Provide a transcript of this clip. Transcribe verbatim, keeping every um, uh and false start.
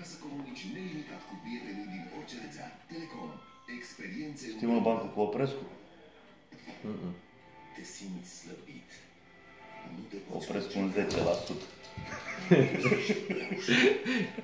să comunici nelimitat cu prietenii din orice rețea. Telecom. Experiențe... Știi mă bancul cu Oprescu? Mm-mm. Te simți slăbit. Nu te poți Oprescu un zece la sută.